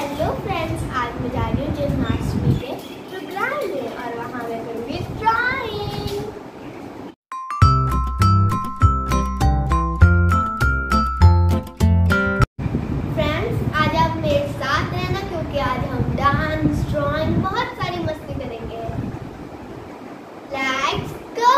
Hello friends, आज मैं जा रही हूँ जन्माष्टमी के प्रोग्राम में और वहाँ मैं करूँगी ड्राइंग। फ्रेंड्स, आज आप मेरे साथ रहना क्योंकि आज हम डांस, ड्राइंग, बहुत सारी मस्ती करेंगे। Let's go.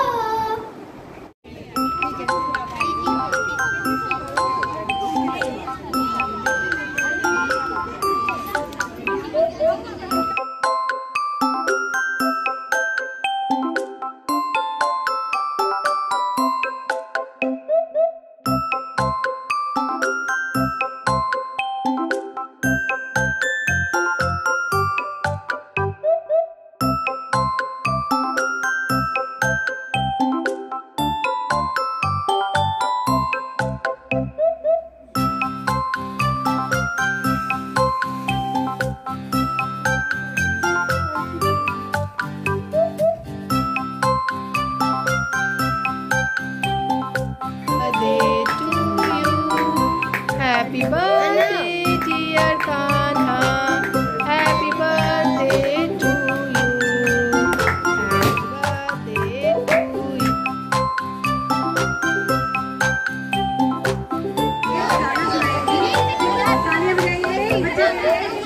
Happy birthday, dear kahna. Happy birthday to you. Happy birthday to you. तालियां बजाइए।